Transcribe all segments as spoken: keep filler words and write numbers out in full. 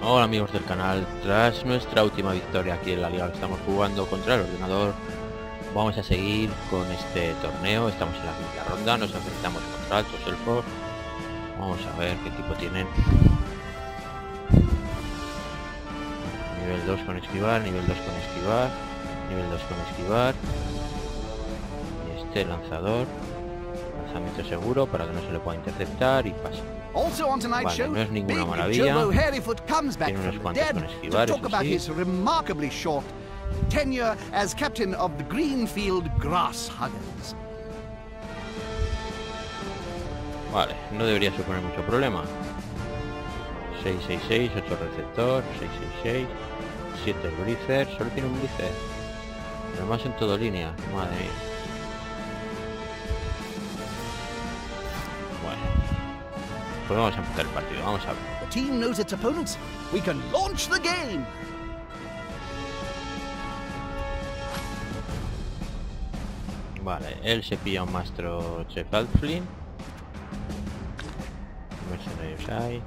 Hola amigos del canal, tras nuestra última victoria aquí en la liga que estamos jugando contra el ordenador, vamos a seguir con este torneo. Estamos en la quinta ronda, nos enfrentamos contra altos elfos. Vamos a ver qué equipo tienen. Nivel dos con esquivar, nivel dos con esquivar, nivel dos con esquivar. Y este lanzador, lanzamiento seguro para que no se le pueda interceptar y pasa. Also on tonight's Vale, show, no es ninguna Big maravilla. Jobo Hairyfoot comes back Tiene unos from the cuantos dead con to esquivar, talk eso about sí. his remarkably short tenure as captain of the Greenfield Grasshuggers. Vale, no debería suponer mucho problema. seis seis seis, ocho receptor, seis seis seis, siete el Breezer, solo tiene un Breezer. Lo más en todo línea, madre mía. Bueno, pues vamos a empezar el partido, vamos a ver. The team knows its opponents. We can launch the game. Vale, él se pilla un maestro Chef Alflin. Mercenarios hay.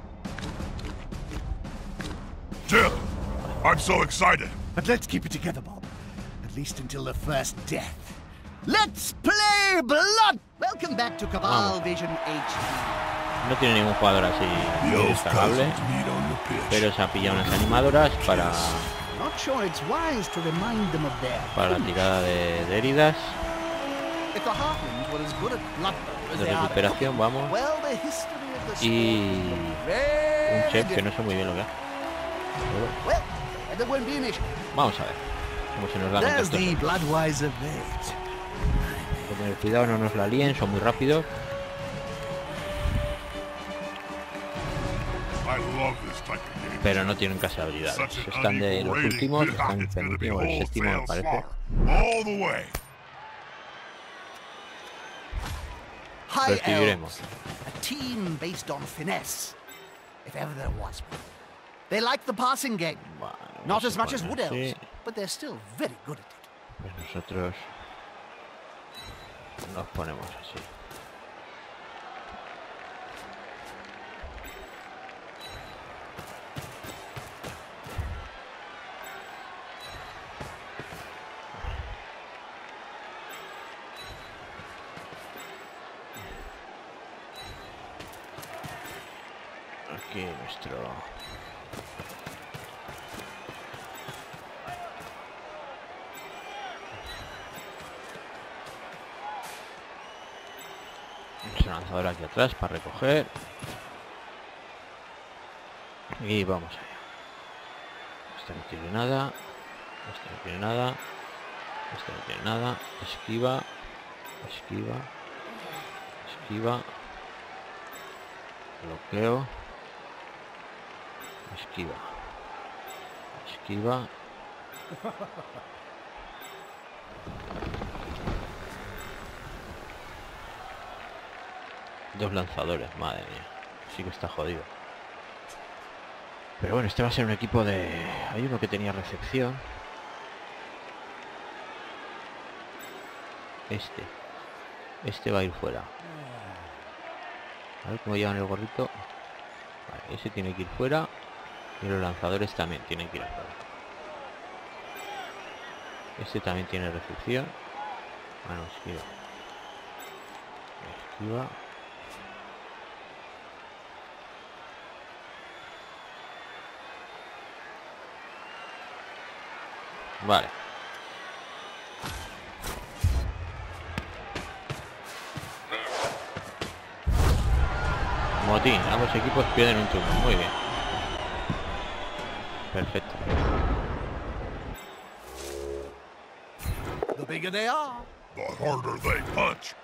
Jill, I'm so excited. But let's keep it together, Bob. At least until the first death. Let's play blood! Welcome back to Cabal Vamos. Vision H D. No tiene ningún jugador así The elf descargable, cousins meet on the pitch. pero se ha pillado unas animadoras para, Not sure it's wise to remind them of their para la tirada de, de heridas. If the Heartlings were as good at blood as De they are at recuperación, cooking, vamos. well, the history of the Y sport un very chef que no different. sé muy bien lo que hace. Well, there won't be an issue. Vamos a ver cómo se nos da There's contra the estos. Bloodweiser Blade. Hay que tener cuidado, no nos la líen, son muy rápidos. I love this type of game. Pero no tienen casi habilidades. Such an Están de los unequal últimos, rating. están en It's gonna be penúltimo, el séptimo me wholesale parece. slaughter. All the way. High Recibiremos. Elves, a team based on finesse, if ever there was one. They like the passing game, Bueno, not se as much as pone Wood Elves, así. but they're still very good at it. Pues nosotros nos ponemos así. Aquí nuestro nuestro lanzador aquí atrás para recoger. Y vamos allá. Este no tiene nada. Este no tiene nada. Este no tiene nada. Esquiva. Esquiva. Esquiva. Bloqueo. Esquiva. Esquiva. Dos lanzadores, madre mía. Sí que está jodido. Pero bueno, este va a ser un equipo de... Hay uno que tenía recepción. Este. Este va a ir fuera. A ver cómo llevan el gorrito. Vale, ese tiene que ir fuera. Y los lanzadores también tienen que ir fuera. Este también tiene recepción. Ah, no, esquiva. Esquiva. Vale. Motín, ambos equipos pierden un turno. Muy bien. Perfecto. The bigger they are, The harder they punch.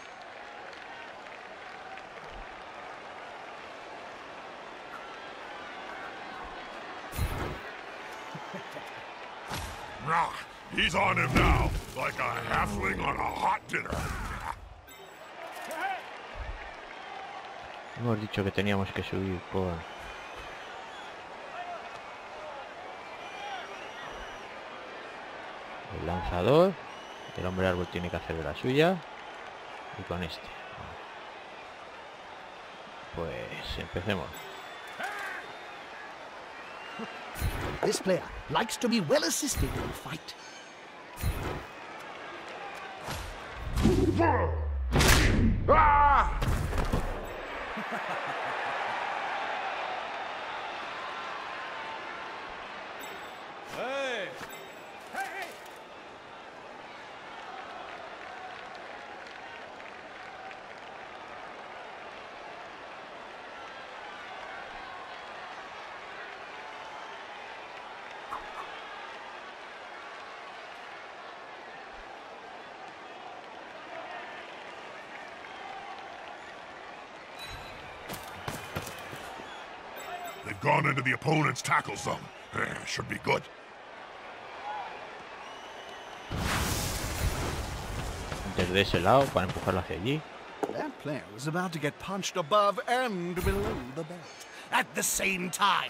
Rah, he's on him now, like a halfling on a hot dinner. Hemos dicho que teníamos que subir por... el lanzador. El hombre árbol tiene que hacer de la suya. Y con este. Pues empecemos. This player likes to be well assisted in a fight. Ah! Hey! Hey! They've gone into the opponent's tackle zone. Eh, should be good. Desde ese lado para empujarlo hacia allí. That player was about to get punched above and below the belt at the same time.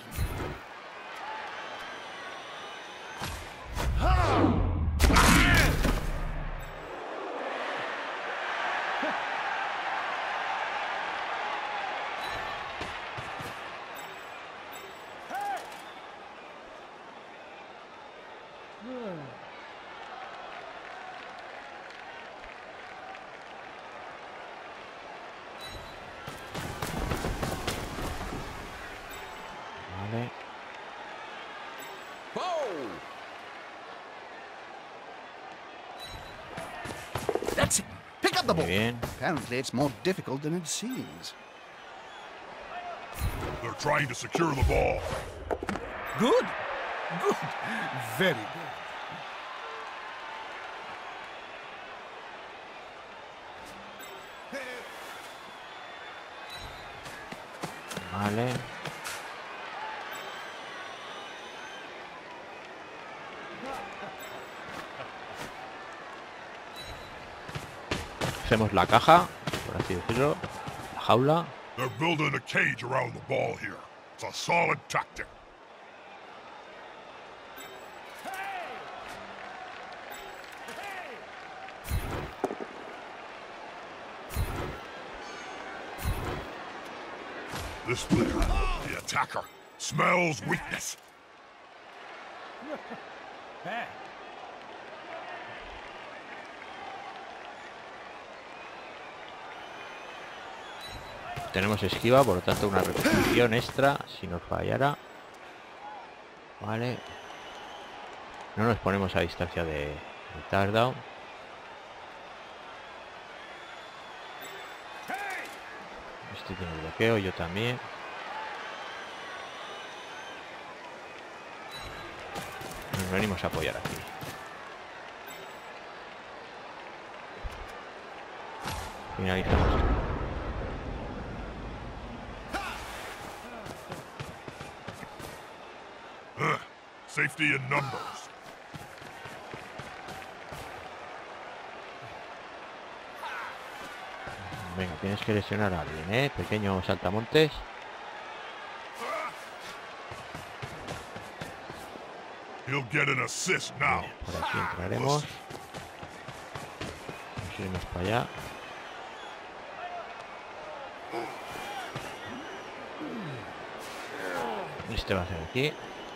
Vale. That's it. Pick up the Muy ball. bien. Apparently, it's more difficult than it seems. They're trying to secure the ball. Good. Good. Very good. Vale. Hacemos la caja, por así decirlo, la jaula. They're building a cage around the ball here. It's a solid tactic. This player, the attacker, smells weakness. Tenemos esquiva, por lo tanto una repetición extra si nos fallara. Vale. No nos ponemos a distancia de, de touchdown. Este tiene bloqueo, yo también. Nos venimos a apoyar aquí. Finalizamos. Ugh, safety in numbers. Venga, tienes que lesionar a alguien, ¿eh? Pequeño saltamontes. He'll get an assist now. Por aquí entraremos. Nos iremos para allá. Este va a ser aquí.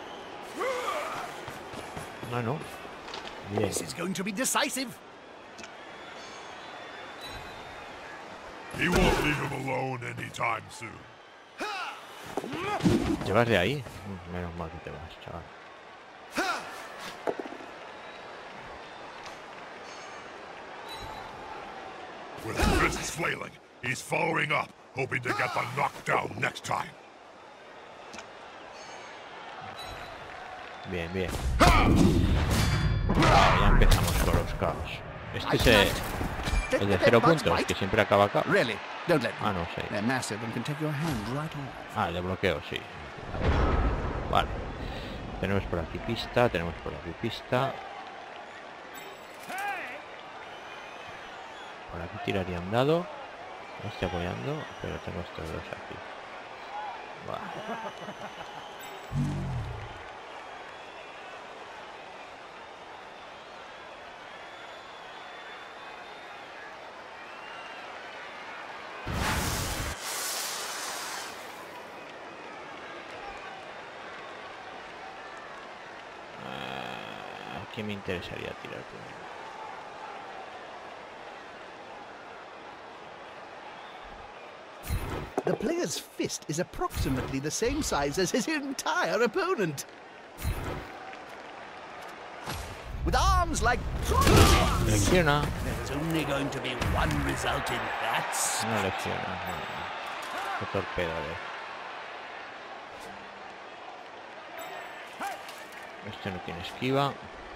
Ah, no. Bien. This is going to be decisive. He won't leave him alone anytime soon. ¿Te vas de ahí? Mm, Menos mal que te vas, chaval. With his fists flailing, he's following up, hoping to get the knockdown next time. Bien, bien. Vale, ya empezamos con los caos. Este es el, el de cero puntos, que siempre acaba acá. Really? Don't let Ah, me. no sé. They're massive and can take your hand right off. Ah, el de bloqueo, sí. Vale. Tenemos por aquí pista, tenemos por aquí pista. Por aquí tiraría un dado. No estoy apoyando, pero tengo estos dos aquí. Vale. sí me interesaría tirar primero. The player's fist is approximately the same size as his entire opponent. With arms like... Lecciona. There's only going to be one result in that. No lecciona. No, no. Qué torpedo eres. Este no tiene esquiva.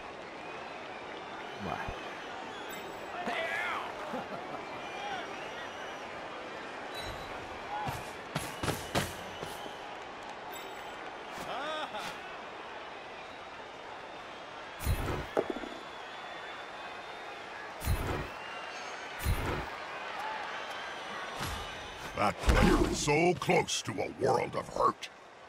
Vale. That player is so close to a world of hurt.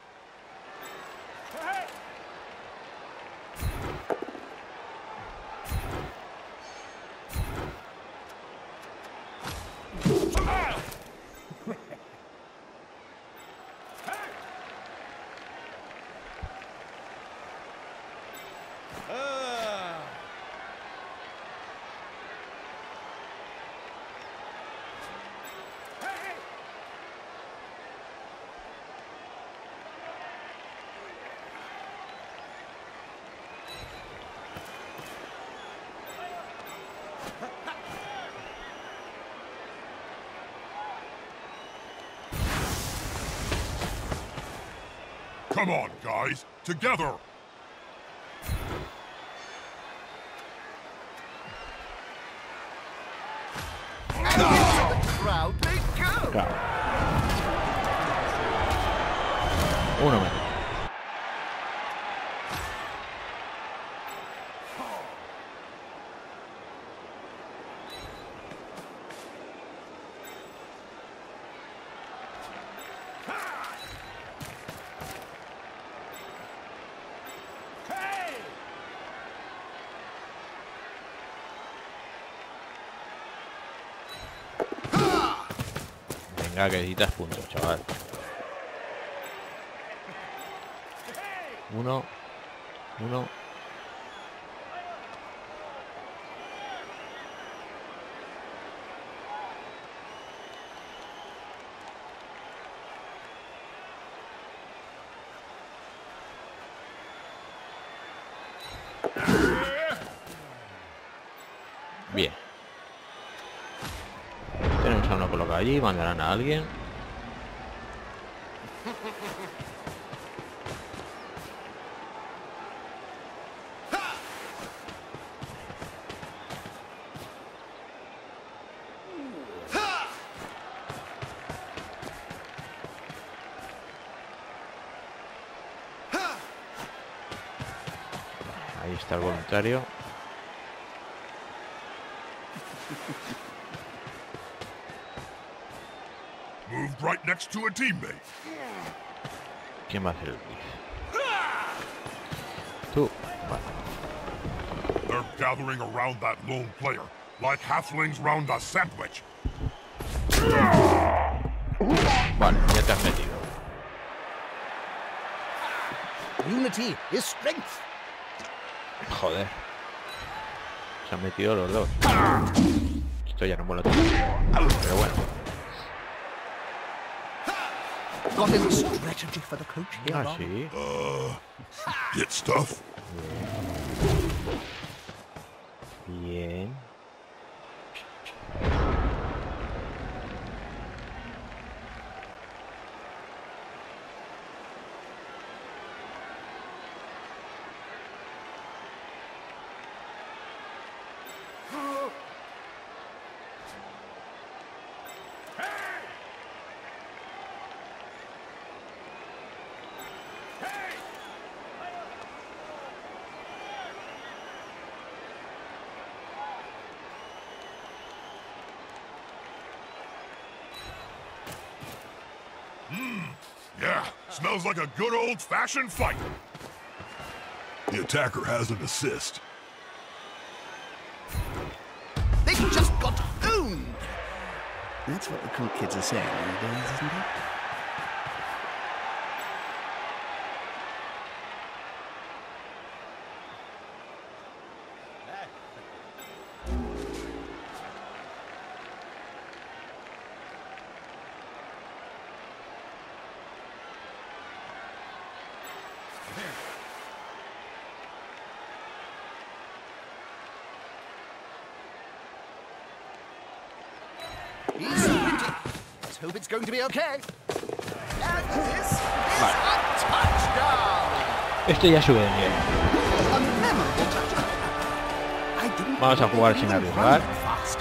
Come on, guys, together! Crowd, they go! Claro. Uno menos. Venga, que necesitas puntos, chaval. Uno. Uno. Bien. Tenemos a uno colocado allí, mandarán a alguien. Ahí está el voluntario. Moved right next to a teammate. ¿Quién va a hacer el blitz? Tú. Vale. They're gathering around that lone player, like halflings round a sandwich. Vale, ya te has metido. Unity is strength. Joder. Se han metido los dos. Esto ya no mola tanto. Pero bueno. Got any strategy for the coach here, Ah, Ron? sí. Uh, get stuff? Bien. Yeah, smells like a good old-fashioned fight. The attacker has an assist. They just got owned. That's what the cool kids are saying nowadays, isn't it? He's sprinting. Let's hope it's going to be okay. And this is a touchdown. Este ya sube de nivel. A memorable touchdown. I didn't Vamos a jugar sin arriesgar. Fast.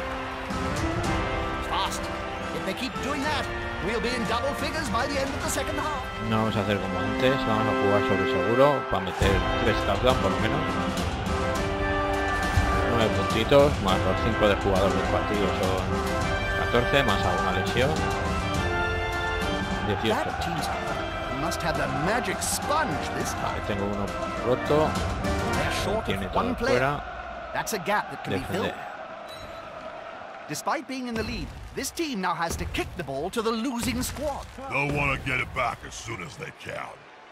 Fast. If they keep doing that, we'll be in double figures by the end of the second half. No vamos a hacer como antes, vamos a jugar sobre seguro para meter tres touchdowns por lo menos. nueve puntitos, más los cinco de jugador del partido son catorce, más alguna lesión. dieciocho. That team's must have the magic sponge this time. Ahí tengo uno roto, They're short tiene of todo one player. fuera. That's a gap that can be Defender. filled. Despite being in the lead, this team now has to kick the ball to the losing squad. They'll want to get it back as soon as they can.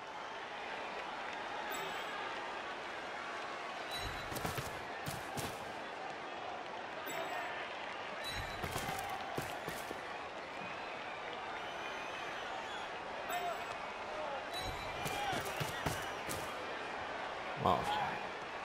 Vamos a ver.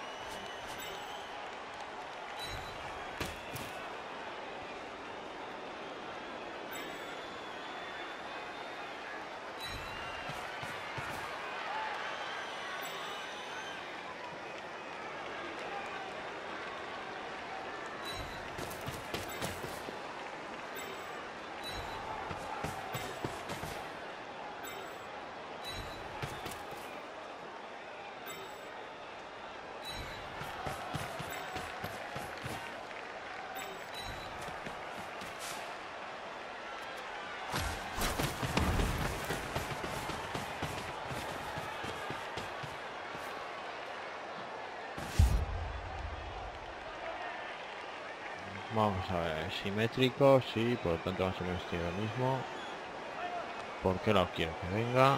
Vamos a ver, simétrico, sí, por lo tanto vamos a investir lo mismo. ¿Por qué lo quiero que venga?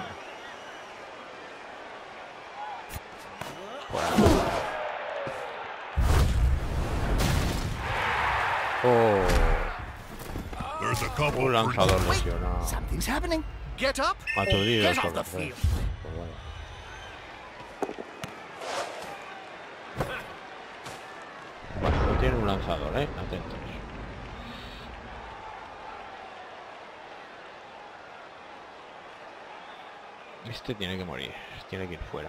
Oh, There's a couple un lanzador lesionado. Something's happening. Get up. Aturdido Get por off la the field. Pues bueno. Bueno, no tiene un lanzador, eh, atentos. Este tiene que morir, tiene que ir fuera.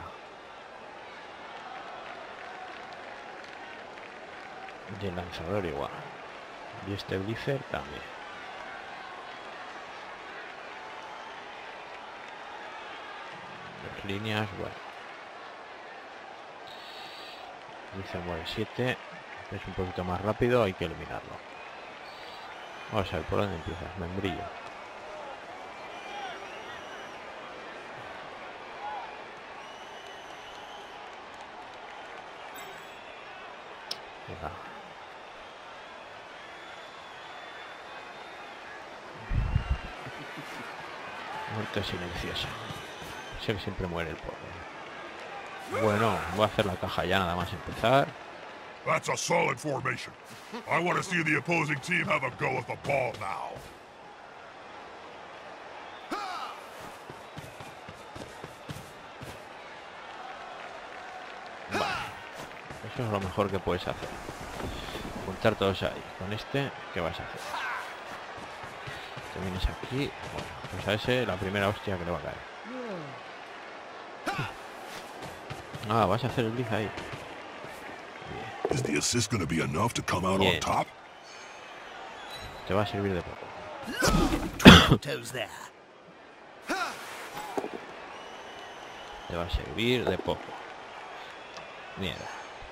Y el lanzador igual. Y este Blizzard también. Las líneas, bueno. Blizzard muere siete. Es un poquito más rápido, hay que eliminarlo. Vamos a ver por dónde empiezas, membrillo. Venga. Muerte silenciosa. Sé que siempre muere el pobre. Bueno, voy a hacer la caja ya nada más empezar. That's a solid formation. I want to see the opposing team have a go at the ball now. Vale. Eso es lo mejor que puedes hacer. Juntar todos ahí. Con este, ¿qué vas a hacer? Te vienes aquí. Bueno, pues a ese la primera hostia que le va a caer. Ah, vas a hacer el blitz ahí. Is the assist going to be enough to come out Bien. on top? Te va a servir de poco. Toes there. Te va a servir de poco. Mierda.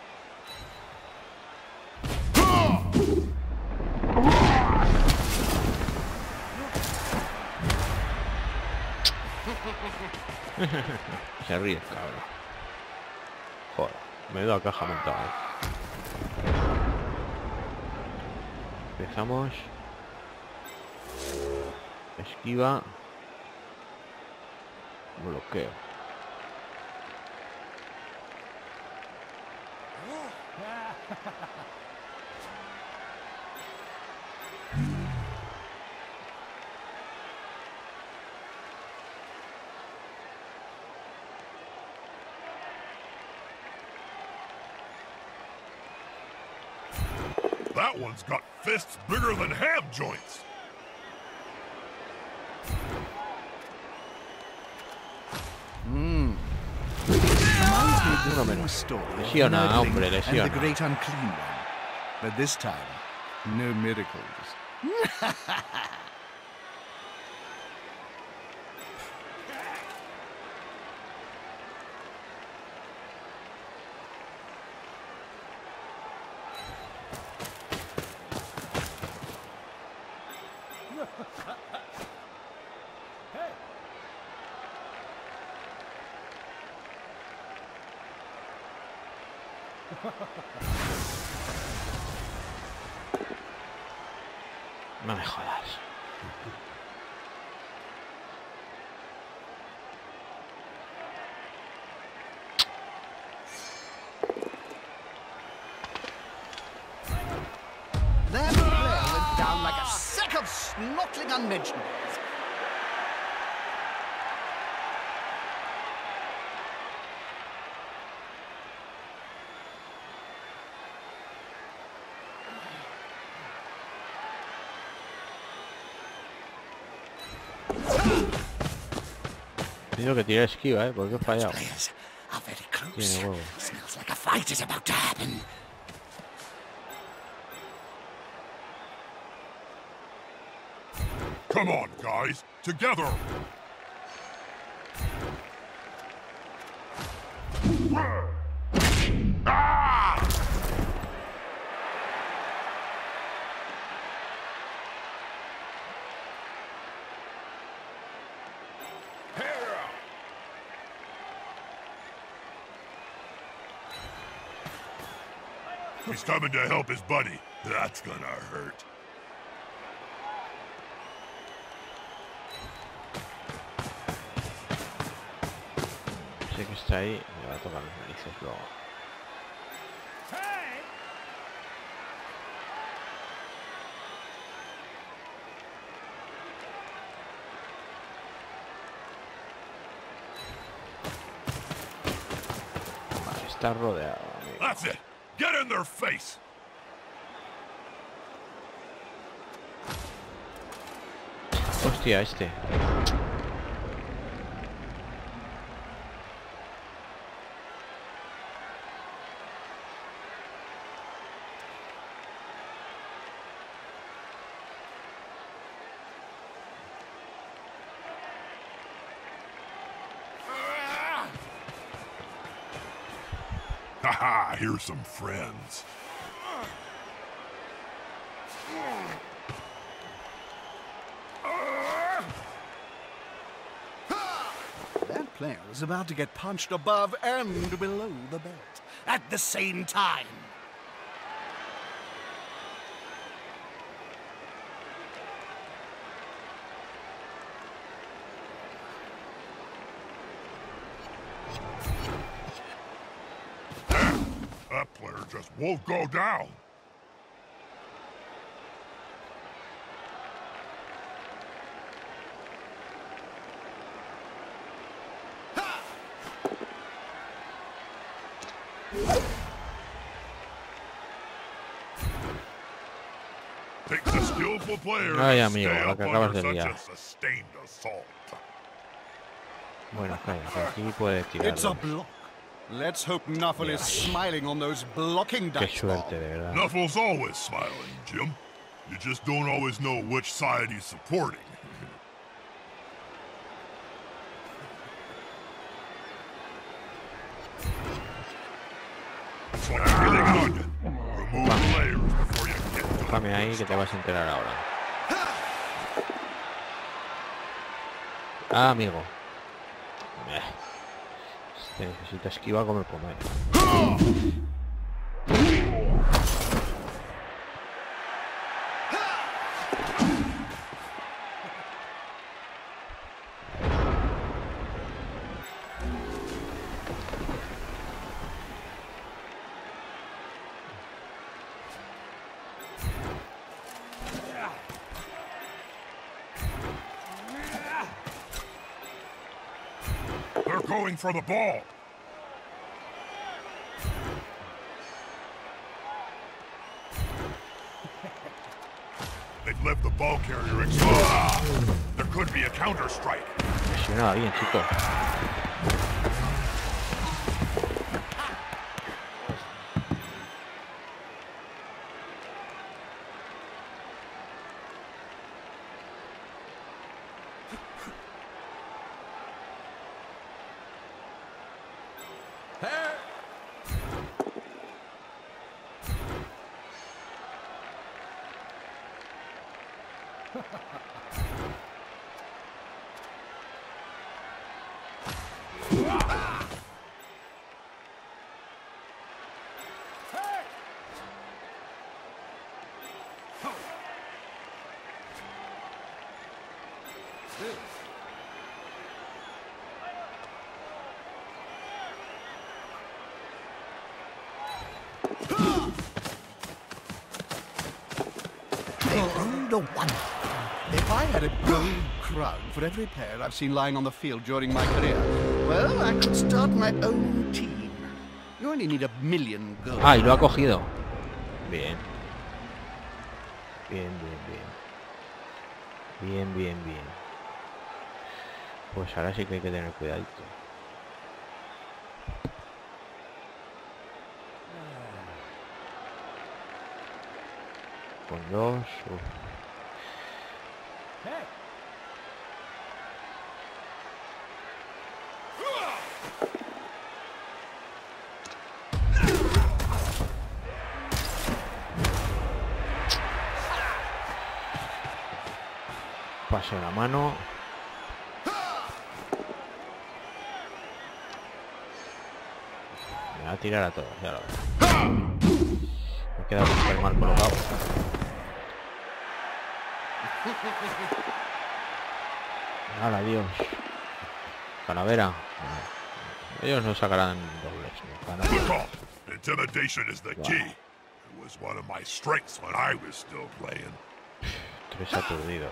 Se ríe, cabrón. Joder, me da caja montada. Empezamos. Esquiva. Bloqueo. That one's got fists bigger than ham joints. Hmm. Reminds me of the Uno famous menos. story of Lesiona, Nurgling hombre, and the lesiona. great unclean one. But this time, no miracles. No me jodas. That player went down like a sack of snortling unmentionables. Pido que tire esquiva, eh, porque he fallado. Players are very close. Tiene huevo. Smells like a fight is about to happen. Come on, guys. Together. Ah! He's coming to help his buddy. That's gonna hurt. Sé que está ahí, me va a tocar las narices luego. Vale, está rodeado, amigo. That's it. Get in their face. Hostia, este. Haha, here's some friends. That player is about to get punched above and below the belt at the same time. That player just won't go down. Takes a skillful player Ay, to amigo, stay lo up que acabas under de such liar. a sustained assault. Bueno, calla, que aquí puede It's a tirarlo. block. Let's hope Nuffle is smiling on those blocking Qué dice. suerte, de verdad. Nuffle's always smiling, Jim. You just don't always know which side he's supporting. That's what I'm really good. Remove the layers before you get to Déjame ahí que te vas a enterar ahora. Ah, amigo. Eh. Este necesita esquiva como el comer. They're going for the ball. left the ball carrier exposed. There could be a counter strike. Presionaba bien, chicos. They owned a wonder. If I had a gold crown for every player I've seen lying on the field during my career, well, I could start my own team. You only need a million gold. Ah, y lo ha cogido. Bien. Bien, bien, bien. Bien, bien, bien. Pues ahora sí que hay que tener cuidadito. Con dos. Uf. Pase la mano. Me va a tirar a todos, ya lo veo. Me he quedado súper mal colocado. ¡Hala, Dios! Calavera. Ellos no sacarán dobles. Good call. Intimidation is the key. It was one of my strengths when I was still playing. Tres aturdidos.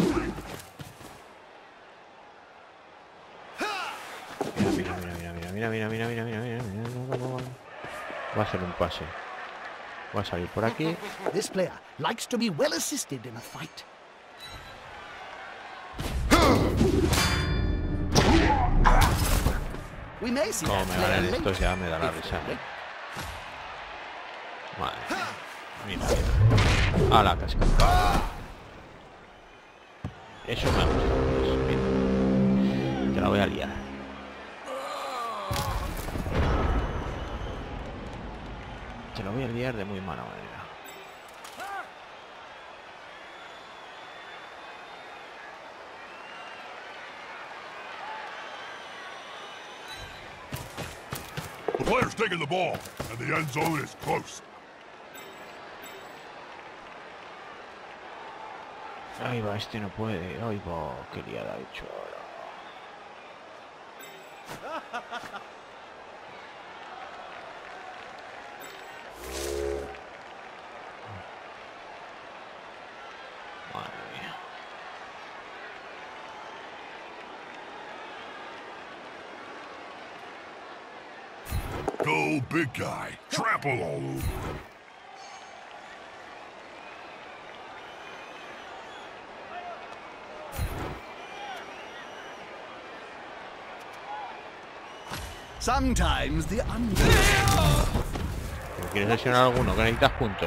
Mira, mira, mira, mira, mira, mira, mira, mira, mira, mira, mira, mira. Va a hacer un pase. Va a salir por aquí. This player likes to be well assisted in a fight. We may see Como that me player ganen estos later. ya me da la risa. Vale. Mira, mira. A la cascada. Eso me gusta. Eso, mira. Te la voy a liar. Te la voy a liar de muy mala manera. The player's taking the ball, and the end zone is close. Ahí va, este no puede. Ahí va, qué liada ha hecho ahora. Madre mía. Go, big guy. Trample all over. Sometimes the under. ¿Quieres lesionar a alguno? Que necesitas puntos.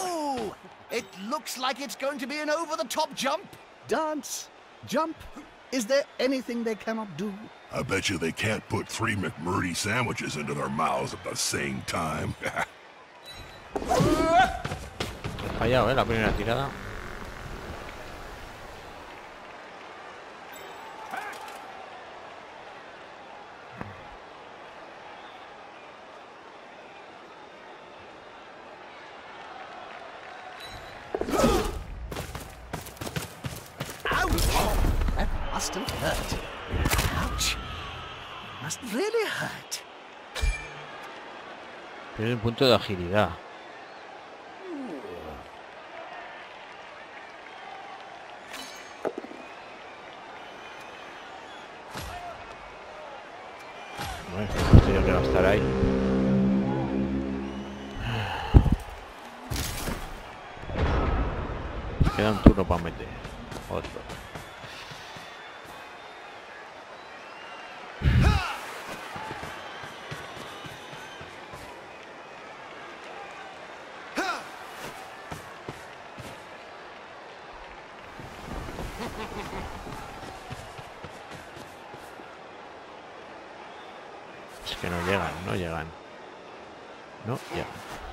It looks like it's going to be an over-the-top jump. Dance, jump, Is there anything they cannot do? I bet you they can't put three McMurdy sandwiches into their mouths at the same time. He fallado, ¿eh? La primera tirada. Must have hurt. Ouch. Must really hurt. Tiene un punto de agilidad. Bueno, esto yo que va a estar ahí. Queda un turno para meter. Otro. Es que no llegan, no llegan. No llegan.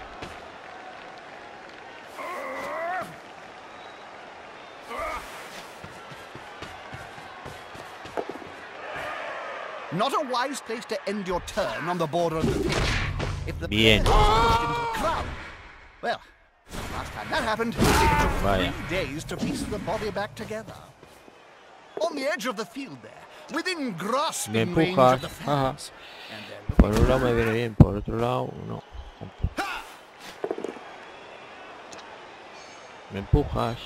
Not a wise place to end your turn on the border of the pit. If the Bien. player is pushed into the crowd, well, last time that happened, it took Vaya. three days to piece the body back together. On the edge of the field there, within Me grasping range empujas. of the Ajá. fans. And they're Por un lado me viene bien, por otro lado no. Me empujas.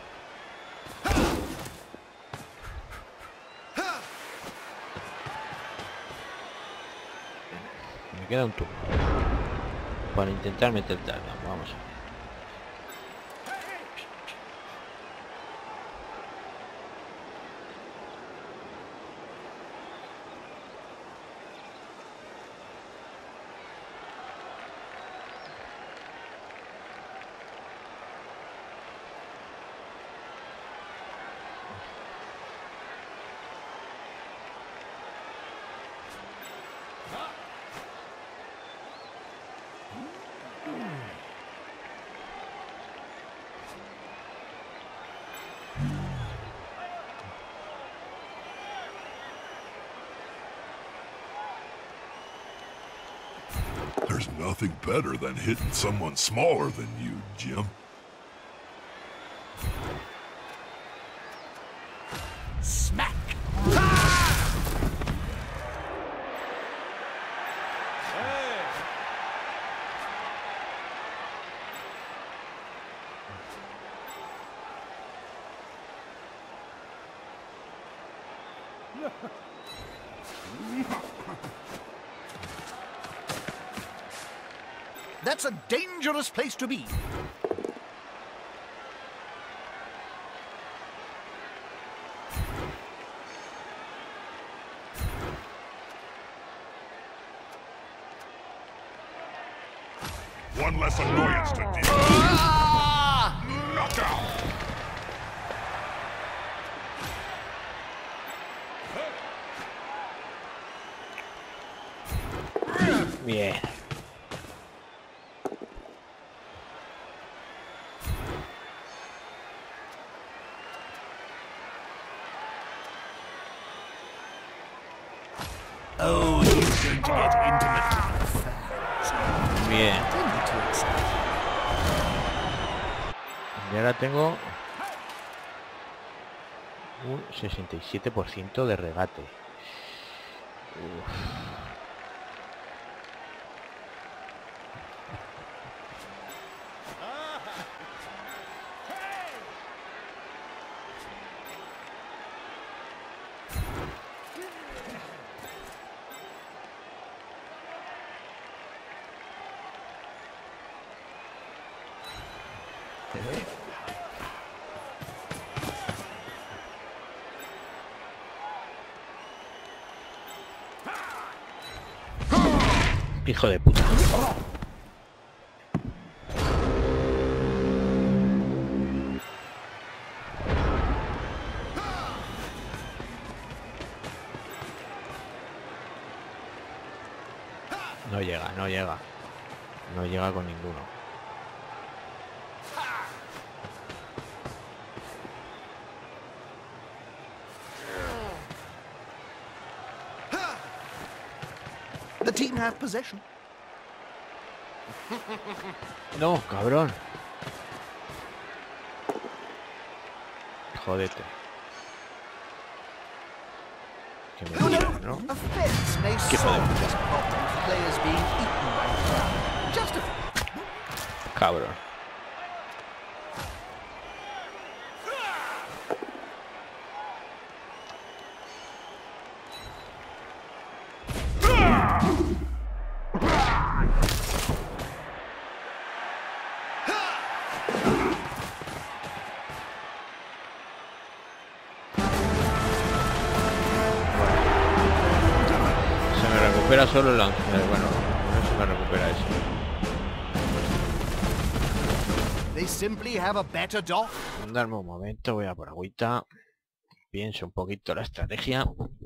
Me queda un turno para intentar meter tarde. Vamos a ver. There's nothing better than hitting someone smaller than you, Jim. smack. That's a dangerous place to be. One less annoyance to deal with. Ah! Knockout! Bien. Oh, he's going to get intimate with the fans. Bien. Didn't too excited. Y ahora tengo un sesenta y siete por ciento de regate. Uf. Hijo de puta. llega, no llega. No llega con ninguno. The team have possession. No, cabrón. Jodete. Que me tiran, ¿no? A fence may ¿Qué solve podemos this problem of players being eaten by the crowd. Just a few. Cabrón. Recupera solo el lance. Bueno, no se me recupera eso. They simply have a better dog. Darme un momento, voy a por agüita. Pienso un poquito la estrategia.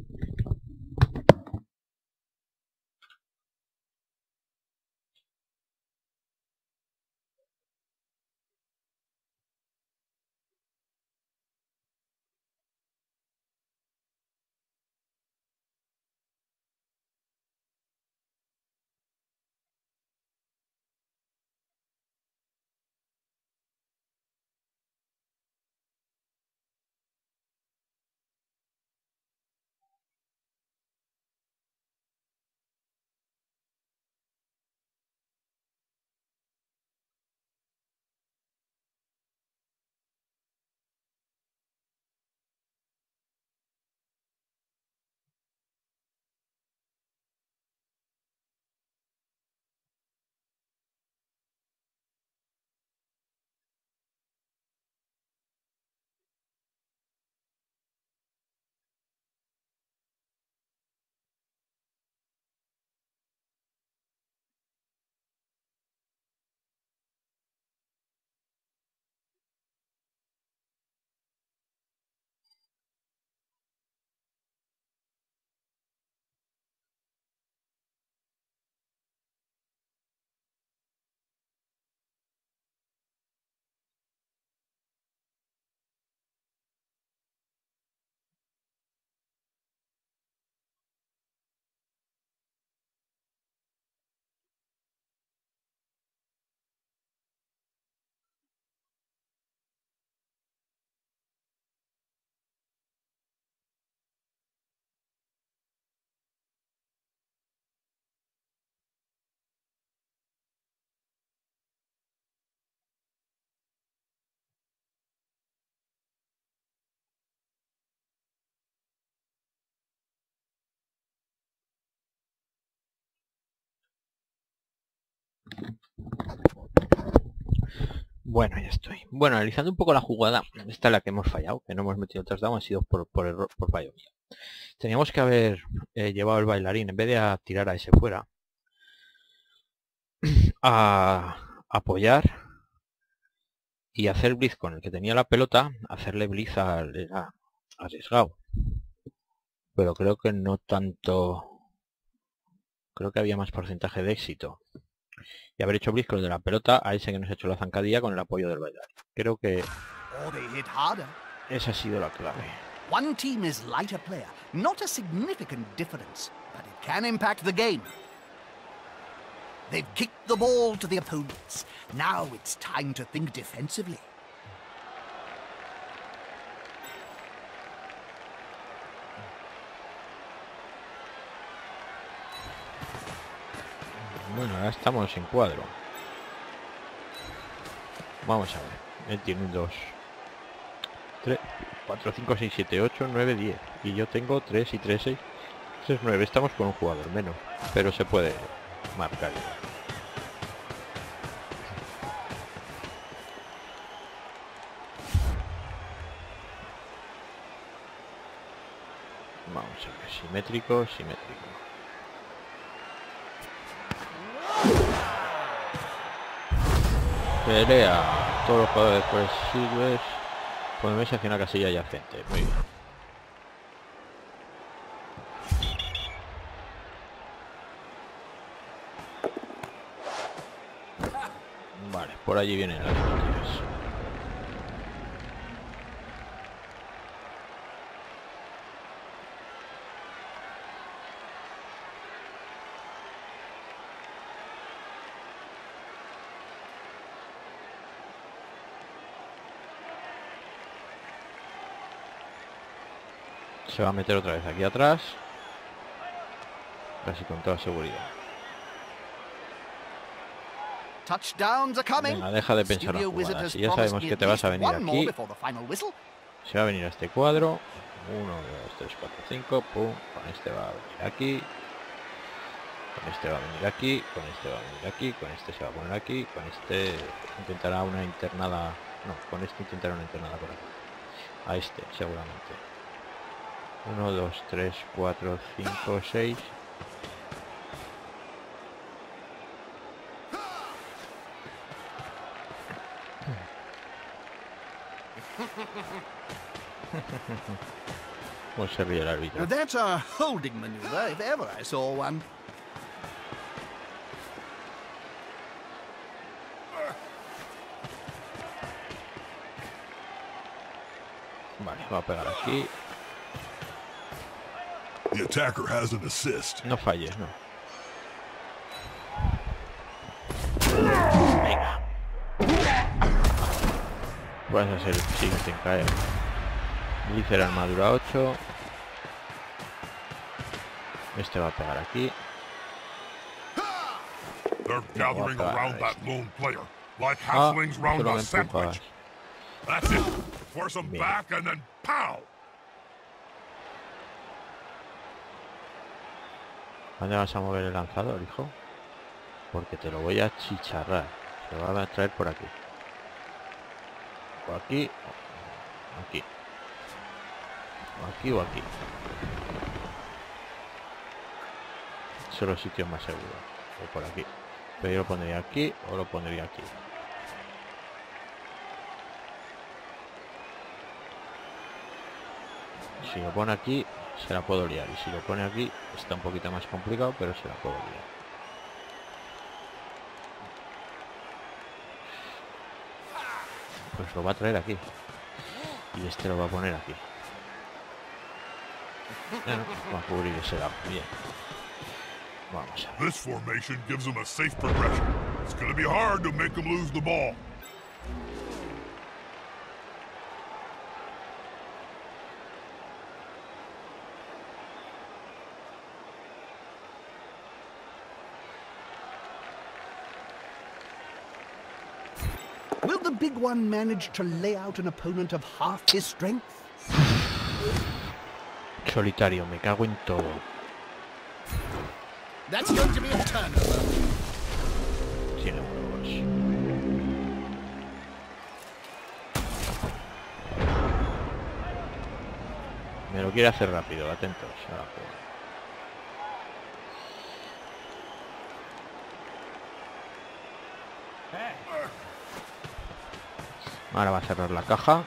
Bueno, ya estoy. Bueno, analizando un poco la jugada, esta es la que hemos fallado, que no hemos metido el touchdown, ha sido por, por error, por fallo mío. Teníamos que haber eh, llevado el bailarín, en vez de a tirar a ese fuera, a apoyar y hacer blitz con el que tenía la pelota, hacerle blitz al a, arriesgado. Pero creo que no tanto, creo que había más porcentaje de éxito. Y haber hecho blitz con el de la pelota a ese que nos ha hecho la zancadilla con el apoyo del bailarín. Creo que Or they hit harder. esa ha sido la clave. One team is lighter player, not a significant difference, but it can impact the game. They've kicked the ball to the opponents. Now it's time to think defensively. Bueno, ahora estamos en cuadro. Vamos a ver. Él tiene un dos, tres, cuatro, cinco, seis, siete, ocho, nueve, diez. Y yo tengo tres y tres, seis. tres, nueve. Estamos con un jugador menos. Pero se puede marcar. Vamos a ver. Simétrico, simétrico. Pelea. Todos los jugadores pues Silvers pueden verse hacia una casilla adyacente. Muy bien. Vale, por allí vienen las hostias. Se va a meter otra vez aquí atrás, casi con toda seguridad. Touchdowns are coming. Venga, deja de pensar las Studio Wizard jugadas. has Si ya promised sabemos me que at te vas a least venir one more aquí, before the final whistle. se va a venir a este cuadro. uno, dos, tres, cuatro, cinco. Pum. Con este va a venir aquí. Con este va a venir aquí. Con este va a venir aquí. Con este se va a poner aquí. Con este intentará una internada. No, con este intentará una internada por aquí. A este, seguramente. uno, dos, tres, cuatro, cinco, seis. Pues se ríe el árbitro. Now that's a holding maneuver, if ever I saw one. Vale, va a pegar aquí. The attacker has an assist. No falles, no. Venga. Puedes hacer el siguiente en caer. Dice la armadura ocho. Este va a pegar aquí. They're gathering around that lone player, like Ah, halflings round solo a me empujas. sandwich. That's it. Force them Bien. back and then pow! ¿Dónde vas a mover el lanzador, hijo? Porque te lo voy a chicharrar. Se va a traer por aquí. O aquí. O aquí. O aquí o aquí. Son los sitios más seguros. O por aquí. Pero yo lo pondría aquí o lo pondría aquí. Si lo pone aquí, se la puedo liar. Y si lo pone aquí, está un poquito más complicado, pero se la puedo liar. Pues lo va a traer aquí. Y este lo va a poner aquí. Bueno, va a cubrir ese lado. Bien. Vamos a ver. This formation gives them a safe progression. It's going to be hard to make them lose the ball. Will the big one manage to lay out an opponent of half his strength? Solitario, me cago en todo. That's going to be a turnover. Tiene huevos. Me lo quiere hacer rápido, atentos a la jugada. Ahora va a cerrar la caja.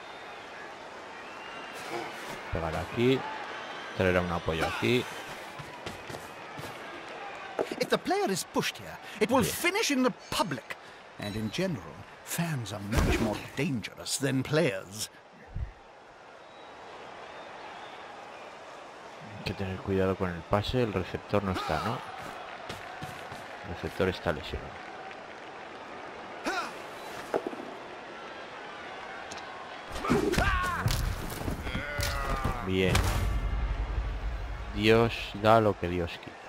Pegar aquí. Traerá un apoyo aquí. If the player is pushed here, it will finish in the public. And in general, fans are much more dangerous than players. Hay que tener cuidado con el pase. El receptor no está, ¿no? El receptor está lesionado. Bien. Dios da lo que Dios quita.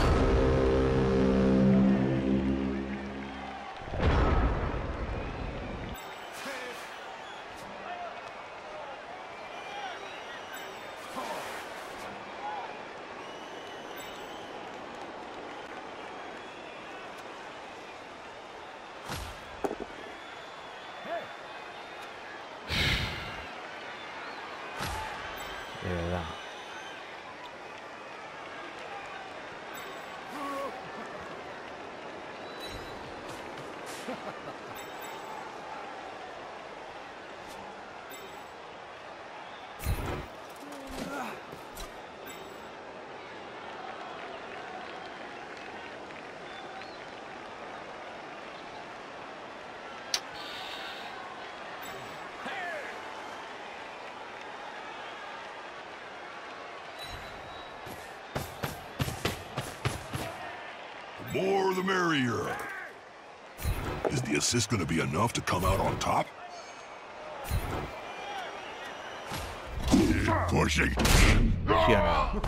De verdad. the merrier. Is the assist gonna be enough to come out on top? Keep pushing. Sí o no.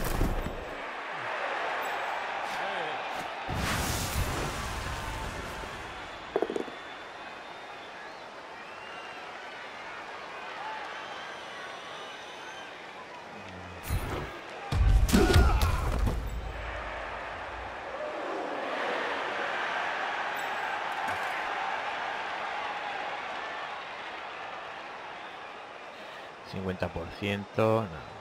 cincuenta por ciento, no.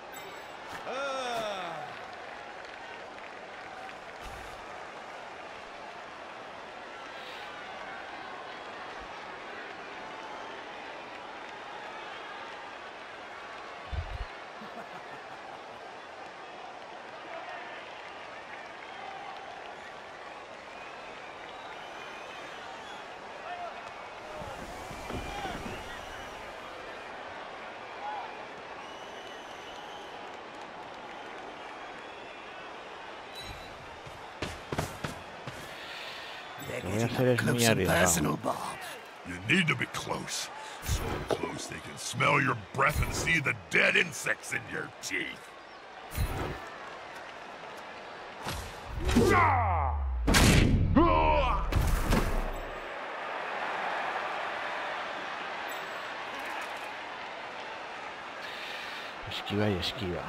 They're Lo voy a getting hacer up es muy close and arriesgado. personal, Bob. You need to be close. So close they can smell your breath and see the dead insects in your teeth. Esquiva y esquiva.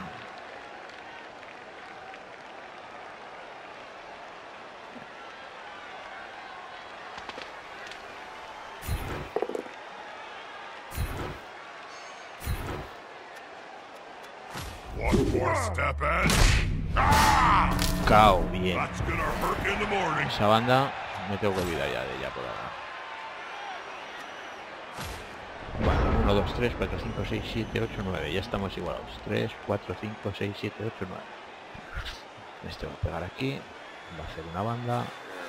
One more step and ah! Cao, bien. That's gonna hurt in the morning. Esa banda me tengo que olvidar ya de ella por ahora. Bueno, uno, dos, tres, cuatro, cinco, seis, siete, ocho, nueve. Ya estamos igualados. tres, cuatro, cinco, seis, siete, ocho, nueve. Este va a pegar aquí. Va a hacer una banda.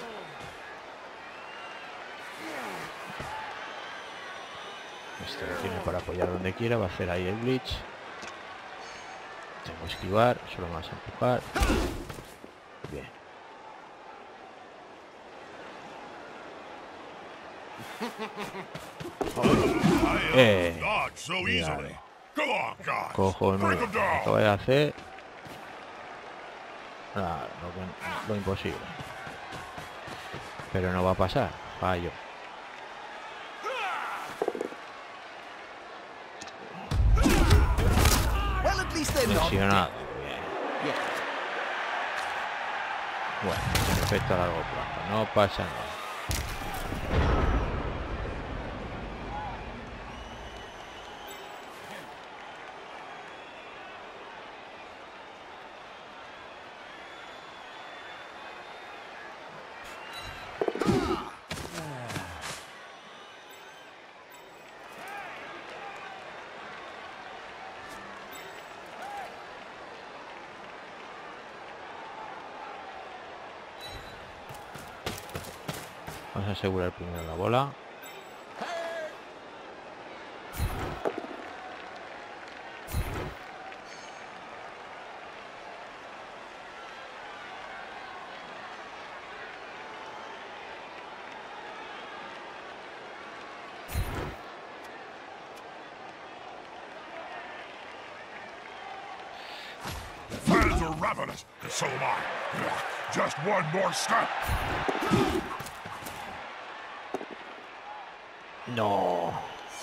Este lo tiene para apoyar donde quiera. Va a hacer ahí el glitch. Tengo que esquivar. Solo me vas a empujar. Bien. Eh, Dodge so easily. Come on, guys. cojonudo. Break 'em Lo que down. voy a hacer. Nada, lo, que- lo imposible. Pero no va a pasar. Fallo. Well, at least they're not Lesionado. dead. Bien. Yeah. Bueno, efecto a largo plazo. No pasa nada. Vamos a asegurar primero la bola. Fans are ravenous, and so am I. Just one more step. No.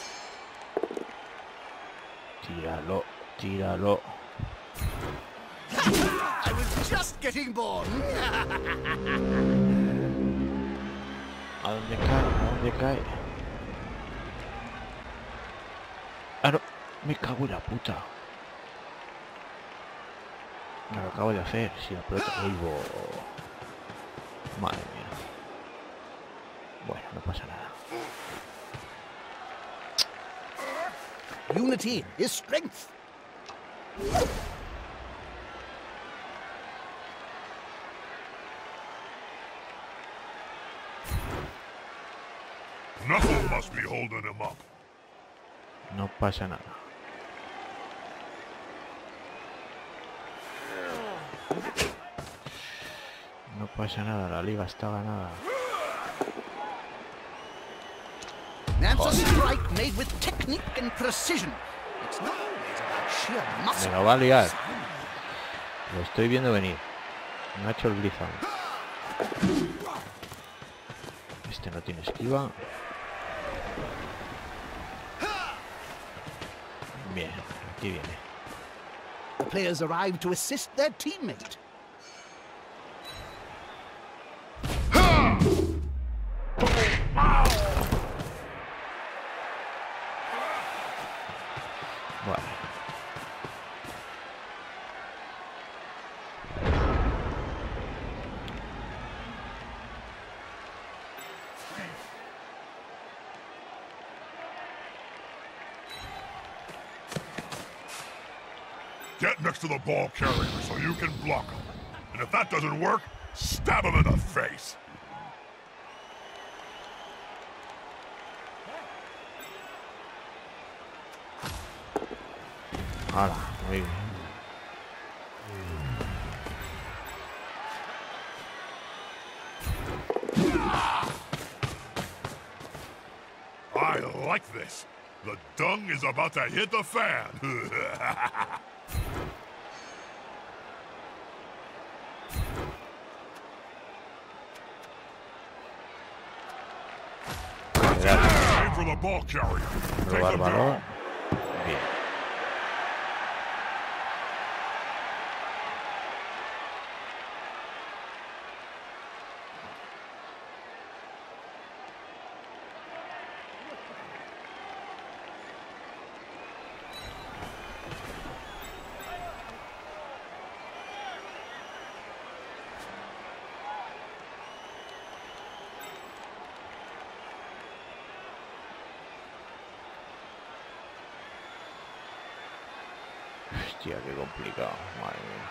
Tíralo, tíralo. I was just getting born. ¿A dónde cae? ¿A dónde cae? Ah, no. Me cago en la puta. Me lo acabo de hacer. Si la pelota... Uy, bo. Madre mía. Bueno, no pasa nada. Unity is strength. Nothing must be holding him up. No pasa nada. No pasa nada, la liga está ganada. That's a strike made with technique and precision. It's not always about sheer muscle. Me lo va a liar. Lo estoy viendo venir. Me ha hecho el Blizzard. Este no tiene esquiva. Bien, aquí viene. The players arrive to assist their teammate. Vale. Get next to the ball carrier so you can block him. And if that doesn't work, stab him in the face. Hala, muy bien. I like this. The dung is about to hit the fan. Aim for the ball carrier. Take Robar them balón. down. Bien. Hostia, qué complicado, madre mía.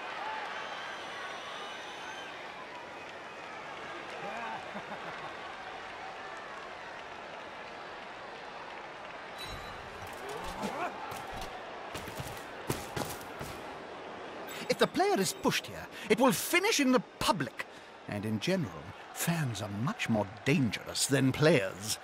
If the player is pushed here, it will finish in the public. And in general, fans are much more dangerous than players.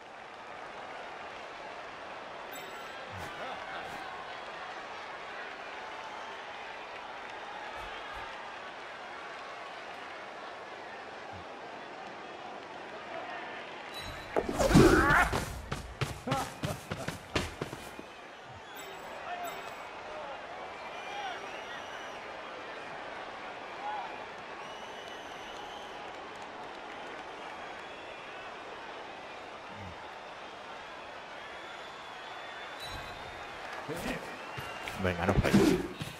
Venga, no falles.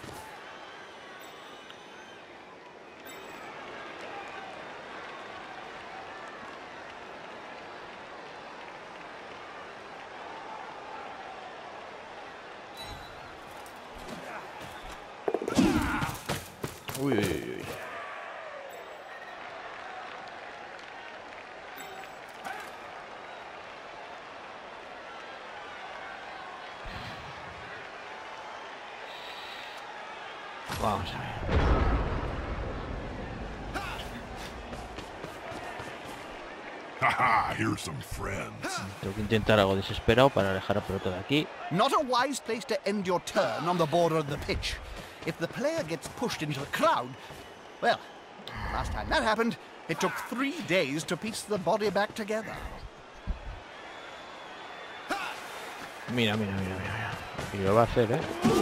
Uy, uy, uy, uy. Vamos a ver. Haha, here's some friends. Tengo que intentar algo desesperado para alejar la pelota de aquí. Not a wise place to end your turn on the border of the pitch. If the player gets pushed into the crowd, well, the last time that happened, it took three days to piece the body back together. Mira, mira, mira, mira. Y lo va a hacer, ¿eh?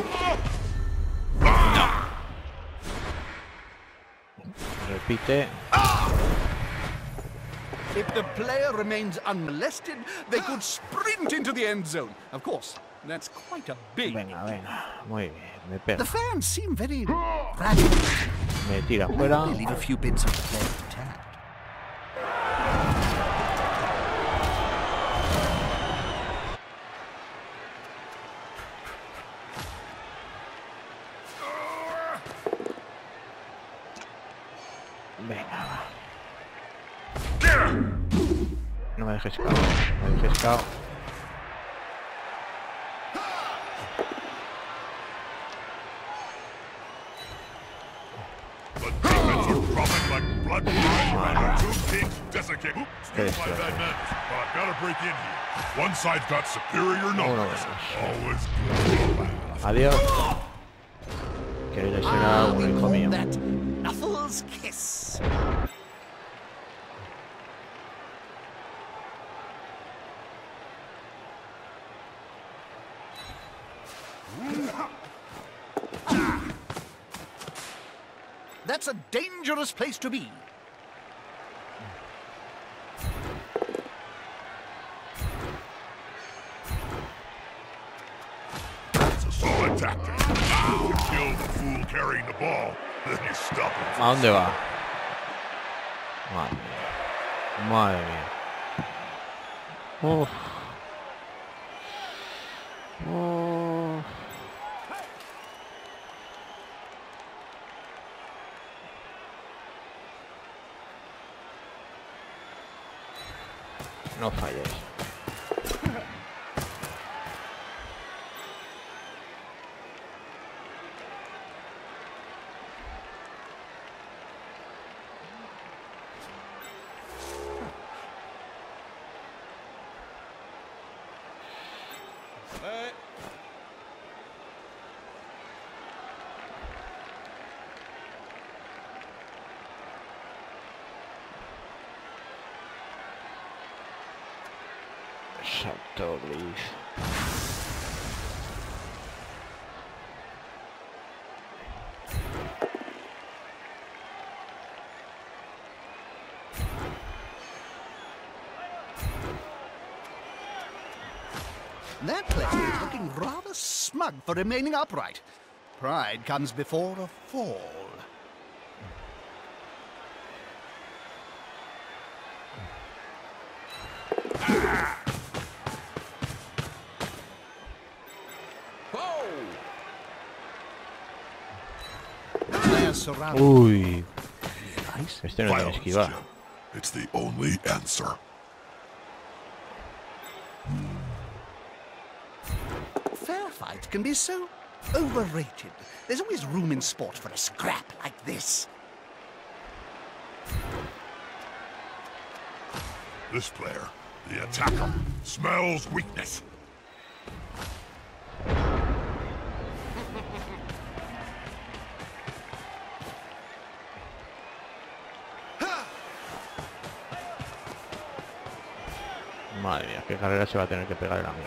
Repite. If the player remains unmolested, they could sprint into the end zone. Of course, that's quite a big... Venga, venga. Muy bien. Me pega. The fans seem very fragile. Me tira fuera. They leave a few bits of the player intact. Venga, va. No me dejes cao. No me dejes cao. The defense are dropping like can't. Oops, Qué excuse my bad manners, but I've got to break in here. One side's got superior numbers. Always good to laugh. Adiós. Que le será Ah, un we hijo call mío. that Knuffles' kiss. That's a dangerous place to be. It's a solid tactic. You kill the fool carrying the ball, then you stop him. ¿A dónde va? Madre mía. Madre mía. Uf. Uf. No falles. Hey. Salto gris. That player is looking rather smug for remaining upright. Pride comes before a fall. Players surrounded. Uy. Nice. Este no tiene Violence, esquivar. Jim. It's the only answer. Fair fight can be so overrated. There's always room in sport for a scrap like this. This player, the attacker, smells weakness. Madre mía, qué carrera se va a tener que pegar el amigo.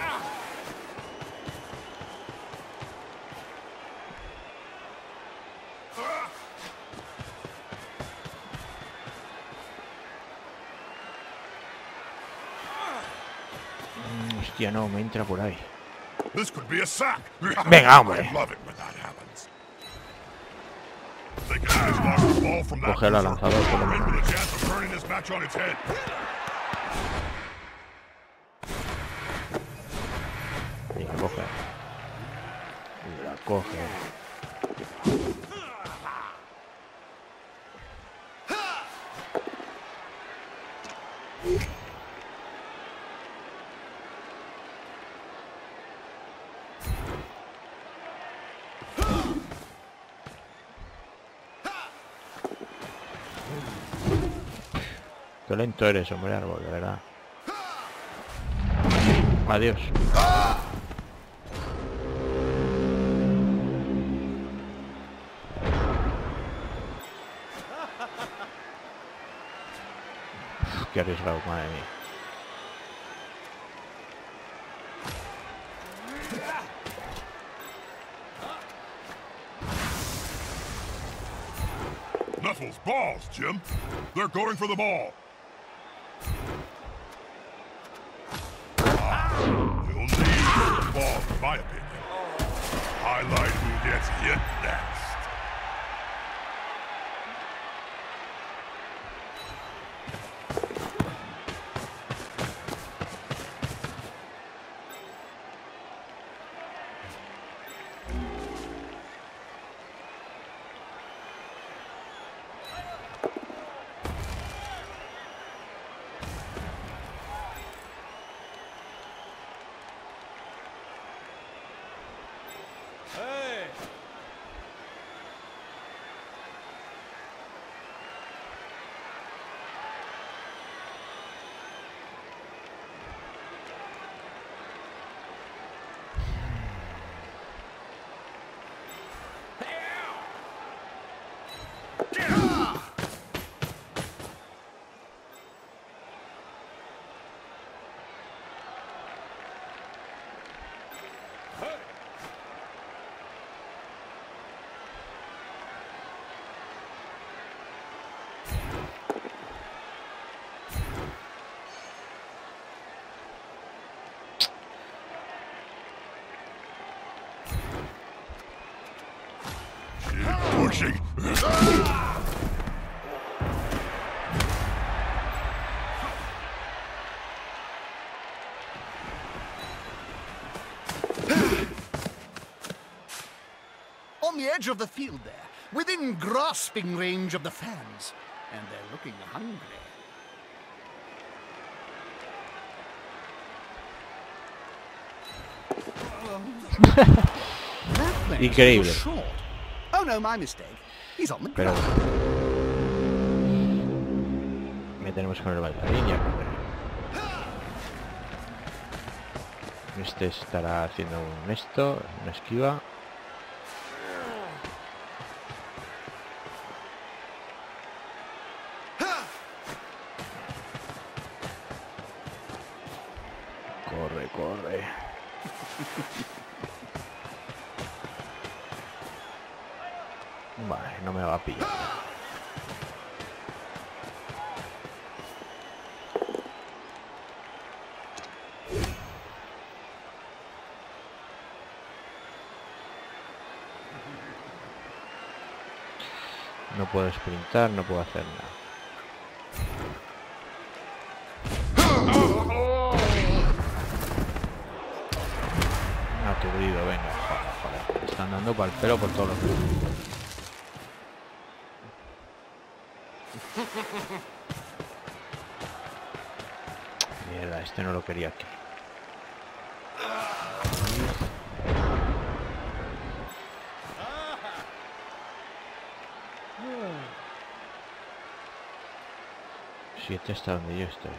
Mm, hostia, no, me entra por ahí. This could be a sack. Venga, hombre. I love it when that happens. They can just knock the ball from that Coge la buzzer. lanzador, por lo In menos. with a chance of turning this match on its head. Y la coge. Y la coge. Qué lento eres, hombre, árbol, de verdad. Adiós. Uf, qué arriesgado, madre mía. Knuffles, balls, Jim. They're going for the ball. Ah, you'll need the ball, in my opinion. Highlight who gets hit next. Hey. Pushing. On the edge of the field there, within grasping range of the fans. And they're looking hungry. That player's Increíble. a little short. Oh no, my mistake. He's on the Pero ground. me tenemos con el bailarín y a correr. Este estará haciendo un esto, una esquiva. Corre, corre. Vale, no me va a pillar. No puedo sprintar, no puedo hacer nada. Aturdido, venga, joder, joder. Me están dando pal pelo por todos los lados. Mierda, este no lo quería aquí. Siete está donde yo estoy.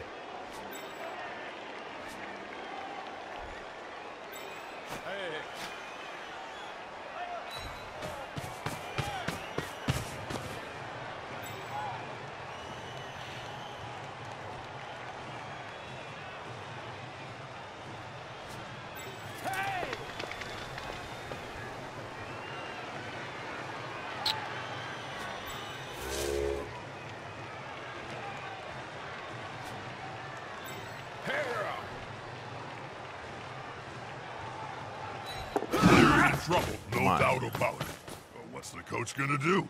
Trouble, no Come on. doubt about it. But what's the coach gonna do?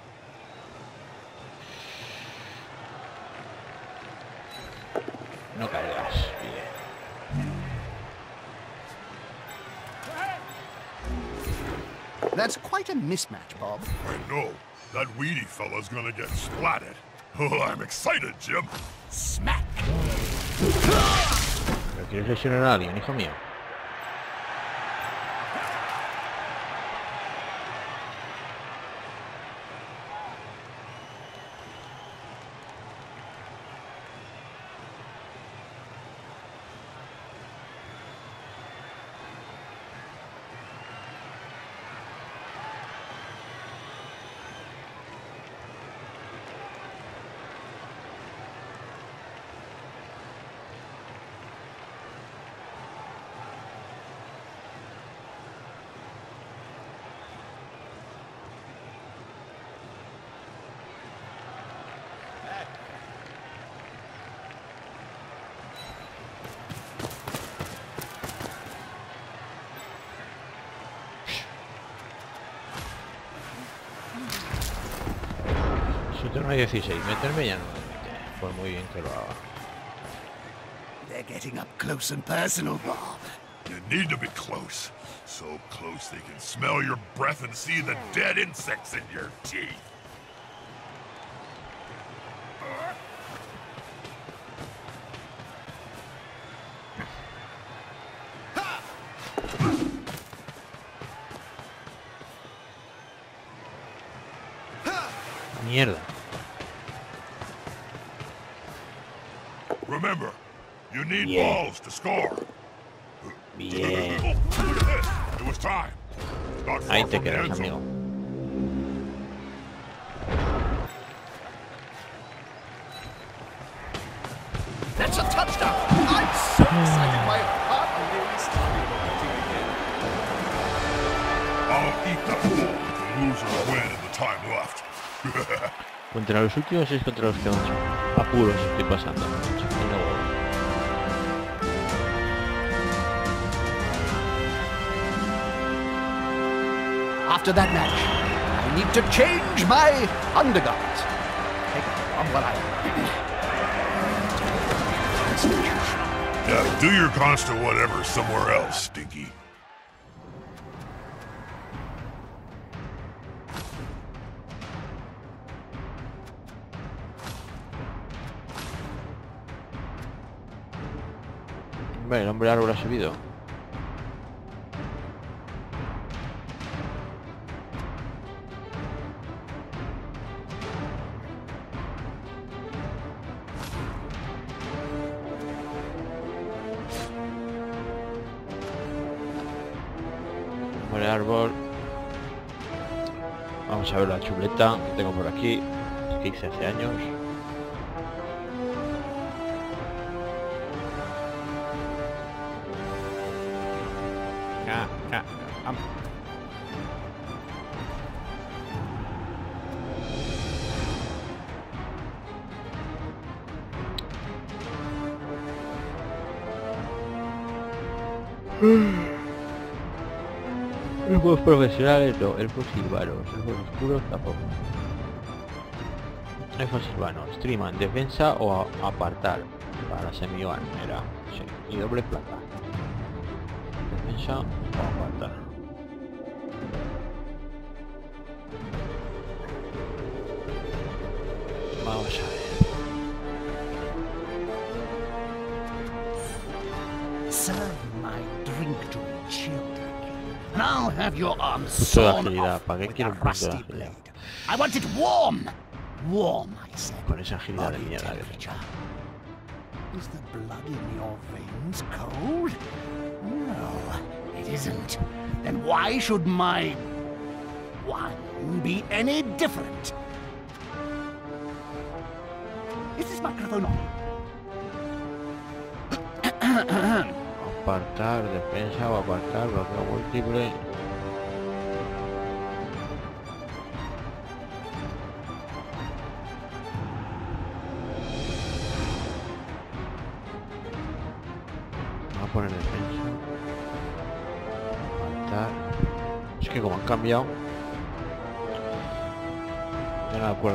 No caigas. Bien. That's quite a mismatch, Bob. I know. That weedy fella's gonna get splatted. Oh, I'm excited, Jim. Smack! ¿Pero quieres lesionar a alguien, hijo mío? Si turno dieciséis, meterme ya no me mete. Por muy bien que lo haga. They're getting up close and personal, Bob. You need to be close. So close they can smell your breath and see the dead insects in your teeth. Mierda. Remember, you need Yeah. balls to score. Bien. Oh, look at this. It was time. Not far Ahí te from the quedas, end zone. amigo. That's a touchdown! I'm so excited my heart really started beating again. Contra los últimos es contra los que mucho apuros estoy pasando. After that match, I need to change my undergarments. Take it on while I... Yeah, do your constant whatever somewhere else, Stinky. Vale, el hombre árbol ha subido. Hombre árbol. Vamos a ver la chuleta que tengo por aquí, que hice hace años. Ah, ah, ah. Elfos profesionales no, elfos silvanos, elfos oscuros tampoco. Elfos silvanos, streaman, defensa o a apartar para semi-one, era, sí, y doble plata. Defensa o apartar. Vamos a ver. Serve my drink to me, children, and I'll have your arms Punto de sawn agilidad, off ¿para qué with quiero a un punto de rusty agilidad? blade. I want it warm, warm, I said. Con esa agilidad de Body mierda que temperature. tengo. Is the blood in your veins cold? No, it isn't. Then why should my wine be any different? Is this microphone on? Apartar, defensa o apartar, bloqueo múltiple. Voy a poner defensa. Apartar. Es que como han cambiado. Ya no me acuerdo.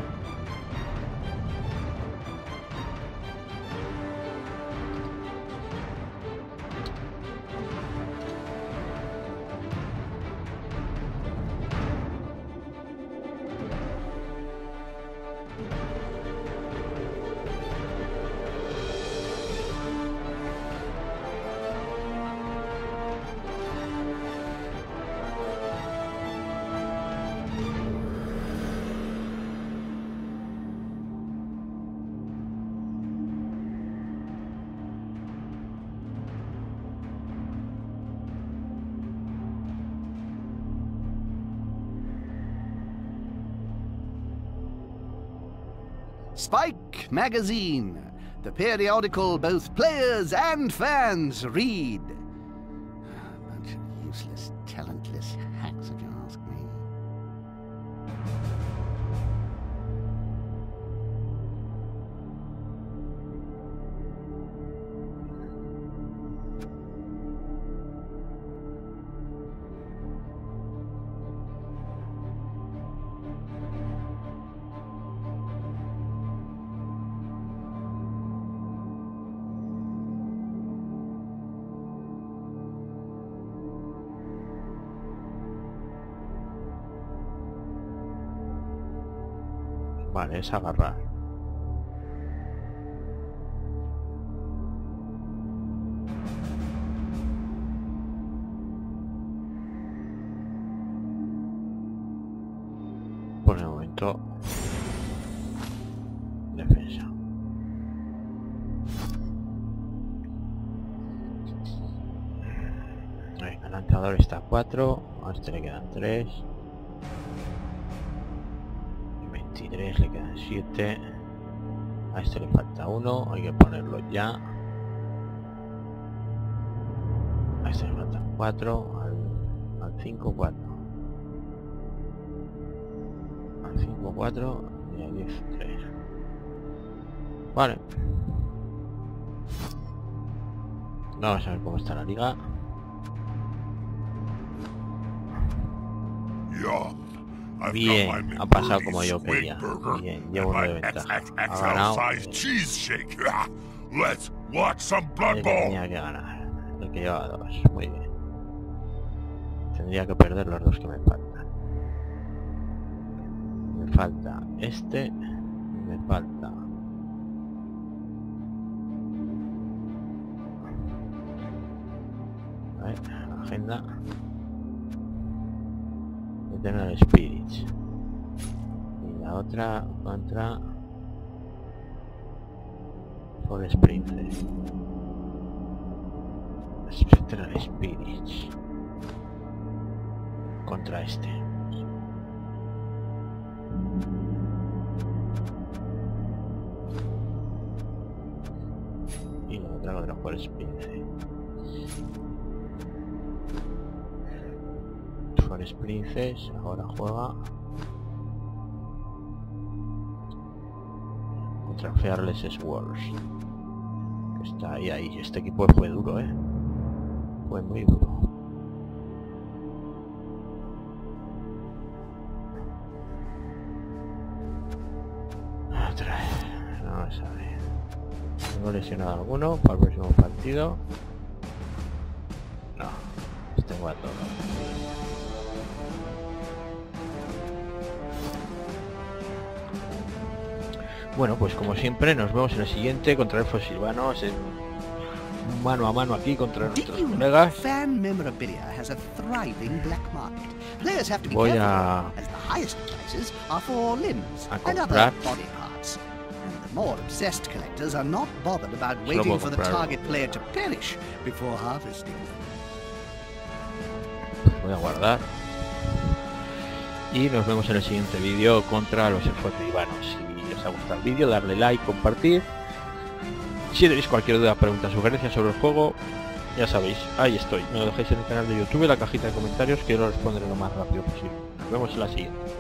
Spike Magazine, the periodical both players and fans read. A bunch of useless, talentless hacks, if you ask me. Vale, es agarrar. Por el momento, defensa. Venga, el lanzador está a cuatro, a este le quedan tres. veintitrés, le quedan siete. A este le falta uno, hay que ponerlo ya. A este le faltan cuatro, al cinco, cuatro. Al cinco, cuatro y diez, tres. Vale. Vamos a ver cómo está la liga. Bien, ha pasado como yo quería. Bien, llevo nueve ventajas. Ha ganado. El que tenía que ganar. El que lleva dos. Muy bien. Tendría que perder los dos que me faltan. Me falta este. Me falta. A ver, agenda. Eternal Spirits. Y la otra contra Forest Princess. Eternal Spirits contra este. Y la otra contra Forest Princess. Forest Princess ahora juega contra Fearless Swords. Está ahí, ahí. Este equipo fue duro, eh. Fue muy duro. Otra vez. Vamos a ver. Tengo lesionado alguno para el próximo partido. No. Los tengo a todos. Bueno, pues como siempre nos vemos en el siguiente contra Elfos Silvanos en mano a mano aquí contra nuestros colegas. Fan memorabilia has a thriving black market. Players have to be Voy careful, a, as the highest prices are for limbs a and other comprar. body parts. And the more obsessed collectors are not bothered about Solo waiting puedo for the comprar target uno. player to perish before harvesting them. Voy a guardar. Y nos vemos en el siguiente vídeo contra los Elfos Silvanos. Si os ha gustado el vídeo, darle like, compartir. Si tenéis cualquier duda, pregunta, sugerencia sobre el juego, ya sabéis, ahí estoy. Me lo dejéis en el canal de YouTube, en la cajita de comentarios, que yo lo responderé lo más rápido posible. Nos vemos en la siguiente.